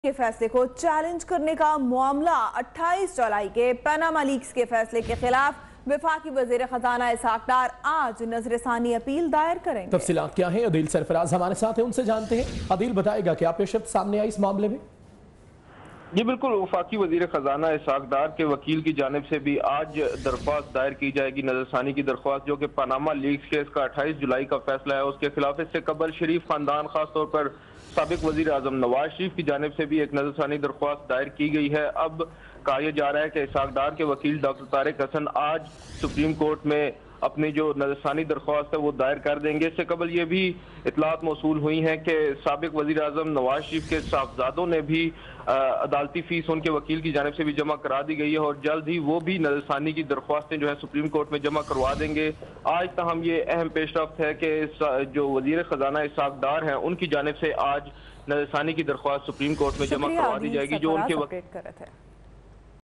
के फैसले को चैलेंज करने का मामला 28 जुलाई के पनामा लीक्स के फैसले के खिलाफ वफाकी वजीर खजाना इसहाक डार आज नजरसानी अपील दायर करेंगे। तफसीलात क्या है? अदील सरफराज हमारे साथ है, उनसे जानते हैं। अदील बताएगा क्या पेशरफ्त सामने आई इस मामले में? जी बिल्कुल, वफाकी वजीर खजाना इसहाक डार के वकील की जानिब से भी आज दरख्वास्त दायर की जाएगी, नजरसानी की दरख्वास्त, जो कि पनामा लीक्स केस का 28 जुलाई का फैसला है उसके खिलाफ। इससे कबल शरीफ खानदान, खासतौर पर साबिक वजीर आजम नवाज शरीफ की जानिब से भी एक नजरसानी दरख्वास्त दायर की गई है। अब कहा जा रहा है कि इसहाक डार के वकील डॉक्टर तारिक हसन आज सुप्रीम कोर्ट में अपनी जो नजरसानी दरख्वास्त है वो दायर कर देंगे। इससे कबल ये भी इतलात मौसूल हुई हैं कि साबिक वजीर आजम नवाज शरीफ के साहबजादों ने भी अदालती फीस उनके वकील की जानिब से भी जमा करा दी गई है और जल्द ही वो भी नजरसानी की दरख्वास्तें जो है सुप्रीम कोर्ट में जमा करवा देंगे। आज तक ये अहम पेशरफ्त है कि जो वजीर खजाना इसहाक डार हैं उनकी जानिब से आज नजरसानी की दरख्वास्त सुप्रीम कोर्ट में जमा करवा दी जाएगी, जो उनके कर रहे थे।